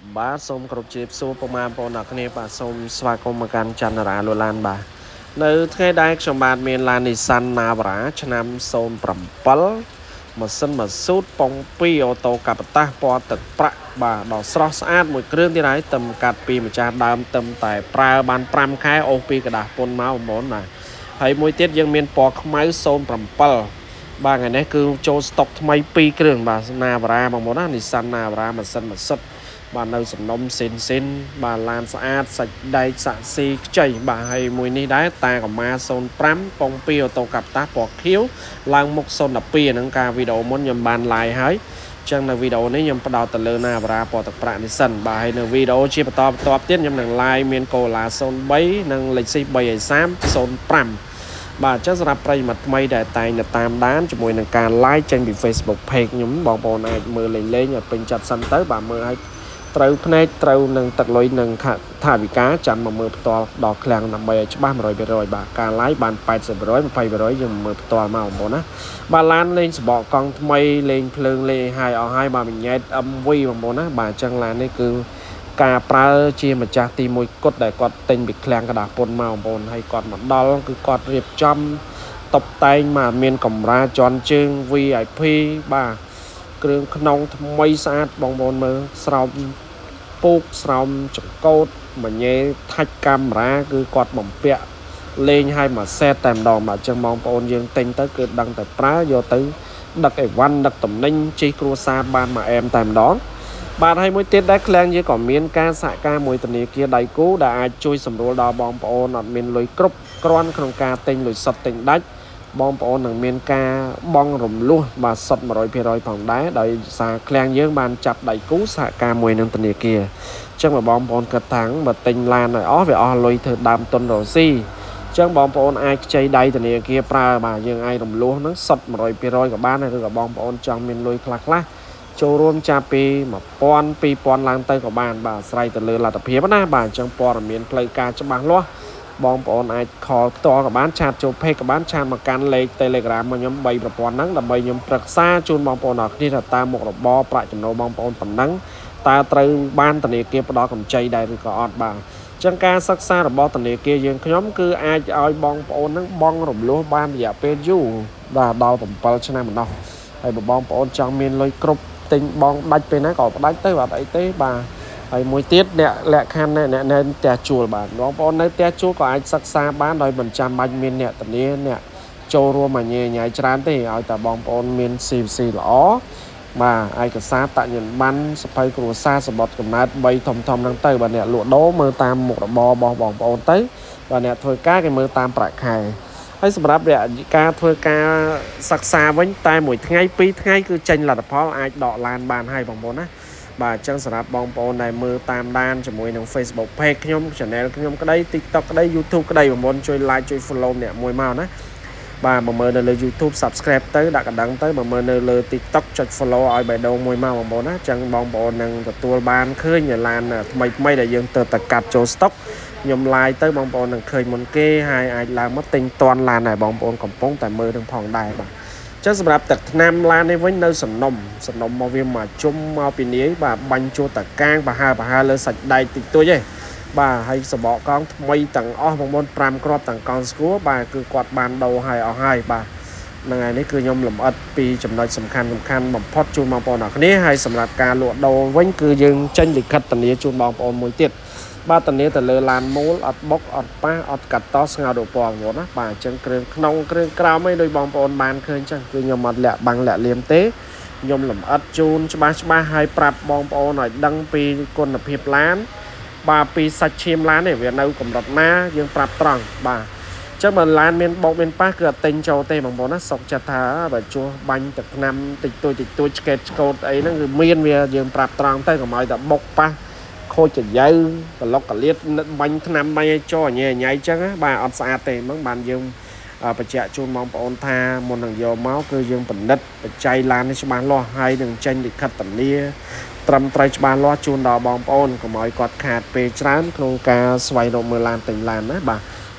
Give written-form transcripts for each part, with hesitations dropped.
បាទសូមគោរពជម្រាបសួរពុកម៉ែបងប្អូនអ្នកគ្នាបាទសូមស្វាគមន៍មកកាន់ច័ន្ទរាលូឡានបាទនៅថ្ងៃដែលខ្ញុំបាទមានឡាន Nissan Navara ឆ្នាំ07ម៉ាស៊ីនម៉ាស៊ូតប៉ុង2អូតូកាបតាសពណ៌ទឹកប្រាក់បាទដល់ស្រស់ស្អាតមួយគ្រឿងទៀតហើយទឹមកាត់ពីម្ចាស់ដើមទឹមតែប្រើបាន5ខែអូសពីกระดาษពុនមកបងប្អូនបាទហើយមួយទៀតយើងមានពណ៌ខ្មៅ07បាទថ្ងៃនេះគឺចូលស្តុកថ្មី2គ្រឿងបាទ Navara បងប្អូនណា Nissan Navara ម៉ាស៊ីនម៉ាស៊ុតបាទនៅសំណុំសិនបាទឡានស្អាតសាច់ដែកសាក់ស៊ីខ្ចីបាទហើយមួយនេះដែរតាកម្មា05ប៉ុង2អូតូកាប់តាសពណ៌ខៀវឡើងមុខ012ហ្នឹងការវីដេអូមុនខ្ញុំបាន live ហើយអញ្ចឹងនៅវីដេអូនេះខ្ញុំផ្ដោតទៅលើ Navara ពណ៌ទឹកប្រាក់នេះសិនបាទហើយនៅវីដេអូជាបន្តបន្ទាប់ទៀតខ្ញុំនឹង live មានកូឡា03និងលេខស៊ី330 05បាទអញ្ចឹងសម្រាប់ប្រិយមិត្តថ្មីដែលតែងតែតាមដានជាមួយនឹងការ live ចេញពី Facebook page ខ្ញុំបងប្អូនអាចមើលលេងឲ្យពេញចិត្តសិនទៅបាទមើលឲ្យត្រូវភ្នែកត្រូវនឹងទឹកលុយនឹងថាវិការចាំមកមើលផ្ទាល់ដល់ឃ្លាំងដើម្បីឲ្យច្បាស់ 100% បាទការ live បាន 80% 20% យើងមើលផ្ទាល់មកបងប្អូនណាបាទឡានលេងសបកកង់ថ្មីលេងភ្លើងលេងឲ្យអស់ហើយបាទញ៉ែត MV បងប្អូនណាបាទអញ្ចឹងឡាននេះគឺការប្រើជាម្ចាស់ទី1គត់ដែលគាត់ទិញពីឃ្លាំងกระดาษពុនមកបងប្អូនហើយគាត់មកដល់គឺគាត់រៀបចំតុបតែងមកមានកម្រាលជន់ជើង VIP បាទគ្រឿងក្នុងថ្មីស្អាតបងប្អូនមើលស្រោមពូកស្រោមចង្កូតមញ៉េថាច់កាមេរ៉ាគឺគាត់បំពាក់លេងឲ្យមកសេតតែម្ដងបាទអញ្ចឹងបងប្អូនយើងទិញទៅគឺដឹងតែប្រើយកទៅដឹកអីវ៉ាន់ដឹកតំណែងជិះគ្រួសារបានមកអែមតែម្ដងបាទហើយមួយទៀតដែរឃ្លាំងយើងក៏មានការសហការមួយធនាគារដៃគូដែលអាចជួយសម្រួលដល់បងប្អូនអត់មានលុយគ្រប់គ្រាន់ក្នុងការទិញលុយសុទ្ធទិញដាច់បងប្អូននឹងមានការបង់រំលោះបាទសុទ្ធ 100% ផងដែរដោយសារឃ្លាំងយើងបានចាប់ដៃគូសហការមួយនឹងធនាគារអញ្ចឹងបងប្អូនគិតថាបើទិញឡានឲ្យអស់វាអស់លុយធ្វើដើមទុនរកស៊ីអញ្ចឹងបងប្អូនអាចខ្ចីដៃធនាគារប្រើបាទយើងអាចរំលោះហ្នឹងសុទ្ធ 100% ក៏បានឬក៏បងប្អូនចង់មានលុយខ្លះចូលរួមចាប់ពី1000 2000ឡើងទៅក៏បានបាទអាស្រ័យទៅលើលទ្ធភាពណាបាទអញ្ចឹងព័ត៌មានផ្លូវការច្បាស់លាស់បងប្អូនអាចខលផ្ទាល់ក៏បានឆាតចូល page ក៏បានឆាតមកកាន់លេខ Telegram របស់ខ្ញុំ3ប្រព័ន្ធហ្នឹងដើម្បីខ្ញុំប្រឹក្សាជូនបងប្អូនអរគ្នាថាតើមុខរបរប្រាក់ចំណូលបងប្អូនប៉ុណ្ណឹងតើត្រូវបានធនាគារផ្ដល់កម្ចីដែរឬក៏អត់បាទអញ្ចឹងការសិក្សារបស់ធនាគារយើងខ្ញុំគឺអាចឲ្យបងប្អូនហ្នឹងបង់រំលោះបានរយៈពេលយូរបាទដល់7ឆ្នាំម្ដងហើយបងប្អូនចង់មានលុយគ្រប់ទិញបងដាច់ពេលណាក៏ផ្ដាច់ទៅបាទអីទេបាទហើយមួយទៀតអ្នកលក្ខខណ្ឌអ្នកនៅផ្ទះជួលបាទបងប្អូននៅផ្ទះជួលក៏អាចសិក្សាបានដោយមិនចាំបាច់មានអ្នកធានាអ្នកចូលរួមអាញ៉ាយច្រើនទេឲ្យតែបងប្អូនមាន CVC ល្អបាទឯកសារបញ្ញាប័ណ្ណសភៅគ្រួសារសម្បត្តិកំណើត3ធំហ្នឹងទៅបាទអ្នកលក់ដូរមើលតាមមុខរបររបស់បងប្អូនទៅបាទអ្នកធ្វើការគេមើលតាមប្រាក់ខែហើយសម្រាប់រយៈការធ្វើការសិក្សាវិញតែមួយថ្ងៃ2ថ្ងៃគឺចេញលទ្ធផលអាចដកឡានបានហើយបងប្អូនណាបាទអញ្ចឹងសម្រាប់បងប្អូនដែលមើលតាមដានជាមួយនឹង Facebook page ខ្ញុំ channel ខ្ញុំក្តី TikTok ក្តី YouTube ក្តីបងប្អូនជួយ like ជួយ follow អ្នកមួយមកណាបាទមកមើលនៅលើ YouTube subscribe ទៅដាក់កណ្ដឹងទៅមកមើលនៅលើ TikTok ចុច follow ឲ្យបេះដូងមួយមកបងប្អូនណាអញ្ចឹងបងប្អូននឹងទទួលបានឃើញឡានថ្មីដែលយើងទៅតែកាត់ចូល stock ខ្ញុំ live ទៅបងប្អូននឹងឃើញមុនគេហើយអាចឡើងមកទិញតន់ឡានដែរបងប្អូនកំពុងតែមើលនឹងផងដែរបាទចឹងសម្រាប់ទឹកថ្នាំឡាននេះវិញនៅសំណុំមកវាមកជុំមកពីនាយបាទបាញ់ជួតតកាងប្រហើលើសាច់ដែកតិចតួចឯងបាទហើយសបកកង់ថ្មីទាំងអស់បងប្អូន5គ្រាប់ទាំងកង់ស្គួរបាទគឺគាត់បានដូរឲ្យអស់ហើយបាទហ្នឹងហើយនេះគឺខ្ញុំលម្អិតពីចំណុចសំខាន់បំផុតជូនបងប្អូនអរគ្នាហើយសម្រាប់ការលក់ដូរវិញគឺយើងចេញលិខិតធានាជូនបងប្អូនមួយទៀតបាទធានាទៅលើឡានមូលអត់បុកអត់ប៉ះអត់កាត់តស្ងោររូបពណ៌បងប្អូនណាបាទអញ្ចឹងគ្រឿងក្នុងគ្រឿងក្រោមអីដោយបងប្អូនបានឃើញអញ្ចឹងគឺខ្ញុំអត់លាក់បាំងលាក់លៀមទេខ្ញុំលម្អិតជូនច្បាស់ឲ្យប្រាប់បងប្អូនឲ្យដឹងពីគុណភាពឡានបាទពីសាច់ឈាមឡាននេះវានៅកម្រិតណាយើងប្រាប់ត្រង់បាទអញ្ចឹងបើឡានមានបោកមានប៉ះគឺអត់ទិញចូលទេបងប្អូនណាសុកចិត្តថាបើជួសបាញ់ទឹកថ្នាំតិចតួចឆ្កេតឆ្កូតអីហ្នឹងគឺមានវាយើងប្រាប់ត្រង់ទៅកុំឲ្យតែបុកប៉ះខូចចយាវក្លុកកលៀតបាញ់ថ្នាំបាញ់ឲ្យចោញ៉ៃអញ្ចឹងបាទអត់ស្អាតទេហ្មងបានយើងបញ្ជាក់ជូនបងប្អូនថាមុននឹងយកមកគឺយើងពិនិត្យបច្ច័យឡាននេះច្បាស់លាស់ហើយនឹងចេញលិខិតធានាត្រឹមត្រូវច្បាស់លាស់ជូនដល់បងប្អូនកុំឲ្យគាត់ខាតពេលច្រើនក្នុងការស្វែងរកមើលឡានទិញឡានណាបាទ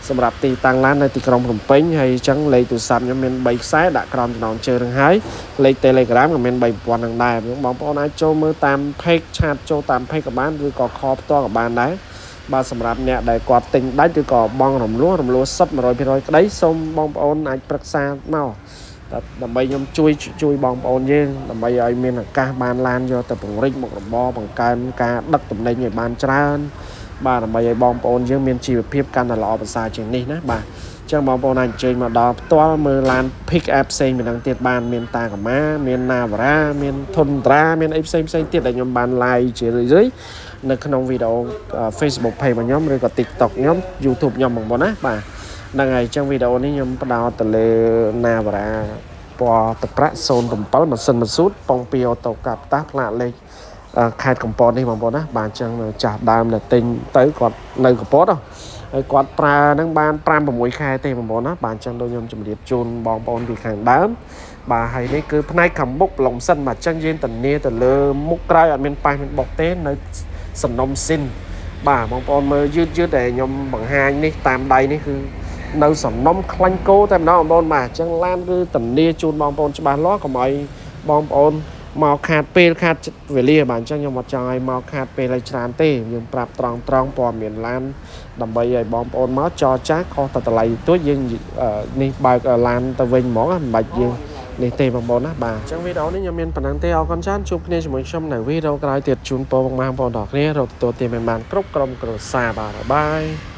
សម្រាប់ទីតាំងឡាននៅទីក្រុងភ្នំពេញហើយអញ្ចឹងលេខទូរស័ព្ទខ្ញុំមាន3ខ្សែដាក់ក្រោមចំណងជើងនឹងហើយលេខ Telegram ក៏មាន3ប្រព័ន្ធនឹងដែរបងប្អូនអាចចូលមើលតាម page ឆាតចូលតាម page ក៏បានឬក៏ខលផ្ទាល់ក៏បានដែរបាទសម្រាប់អ្នកដែលគាត់ទិញដាច់ឬក៏បងរំលោះសុទ្ធ 100%ក្តីសូមបងប្អូនអាចប្រឹក្សាមកដើម្បីខ្ញុំជួយបងប្អូនយើងដើម្បីឲ្យមានឱកាសបានឡានយកទៅពង្រីកមុខរបរបង្កើនការដឹកទំនិញឲ្យបានច្រើនបាទដើម្បីឲ្យបងប្អូនយើងមានជីវភាពកាន់តែល្អប្រសើរជាងនេះណាបាទអញ្ចឹងបងប្អូនអាចអញ្ជើញមកដល់ផ្ទាល់មើលឡាន pick up ផ្សេងម្ដងទៀតបានមានតាកាម៉ាមាន Navara មាន Tundra មានអីផ្សេងទៀតដែលខ្ញុំបាន live ជារឿយៗនៅក្នុងវីដេអូ Facebook page របស់ខ្ញុំឬក៏ TikTok ខ្ញុំ YouTube ខ្ញុំបងប្អូនណាបាទហ្នឹងហើយអញ្ចឹងវីដេអូនេះខ្ញុំផ្ដោតទៅលើ Navara ពណ៌ទឹកប្រាក់07ម៉ាស៊ីនម៉ាស៊ូតប៉ុង2អូតូកាប់តាផ្លាកលេខខេត្តកំពតនេះបងប្អូនណាបាទអញ្ចឹងចាស់ដើមដែលទិញទៅគាត់នៅកំពតហើយគាត់ប្រើហ្នឹងបាន 5-6 ខែទេបងប្អូនណាបាទអញ្ចឹងដូចខ្ញុំជម្រាបជូនបងប្អូនពីខាងដើមបាទហើយនេះគឺផ្នែកខាងមុខឡុងសិនបាទអញ្ចឹងយើងធានាទៅលើមុខក្រោយអត់មានប៉ះមានបុកទេនៅសំណុំស៊ីនបាទបងប្អូនមើលយឺតដែលខ្ញុំបង្ហាញនេះតាមដៃនេះគឺនៅសំណុំខ្លាញ់គោតែម្ដងបងប្អូនបាទអញ្ចឹងឡានគឺធានាជូនបងប្អូនច្បាស់លាស់កុំឲ្យបងប្អូនមកខាតពេលខាតវេលាបាទអញ្ចឹងខ្ញុំអត់ចង់ឲ្យមកខាតពេលឲ្យច្រើនទេយើងប្រាប់ត្រង់ព័ត៌មានឡានដើម្បីឲ្យបងប្អូនមកចរចាខុសតែតម្លៃទួចយើងនេះបើកឡានទៅវិញហ្មងមិនបាច់យើងនេះទេបងប្អូនណាបាទអញ្ចឹងវីដេអូនេះខ្ញុំមានប៉ុណ្ណឹងទេអរគុណច្រើនជួបគ្នាជាមួយខ្ញុំនៅវីដេអូក្រោយទៀតជូនពរបងប្អូនទាំងអស់គ្នារកទទួលទានបានគ្រប់ក្រុមគ្រួសារបាទបាយ